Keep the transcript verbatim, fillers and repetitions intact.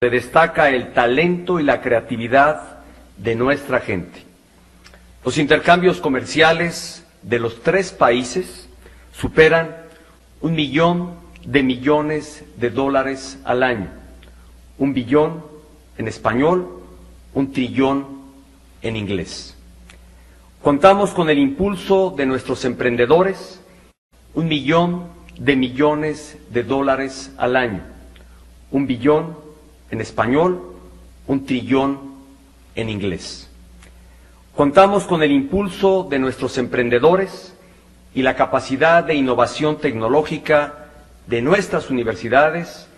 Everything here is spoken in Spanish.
Se destaca el talento y la creatividad de nuestra gente. Los intercambios comerciales de los tres países superan un millón de millones de dólares al año, un billón en español, un trillón en inglés. Contamos con el impulso de nuestros emprendedores, un millón de millones de dólares al año, un billón en español, un trillón en inglés. Contamos con el impulso de nuestros emprendedores y la capacidad de innovación tecnológica de nuestras universidades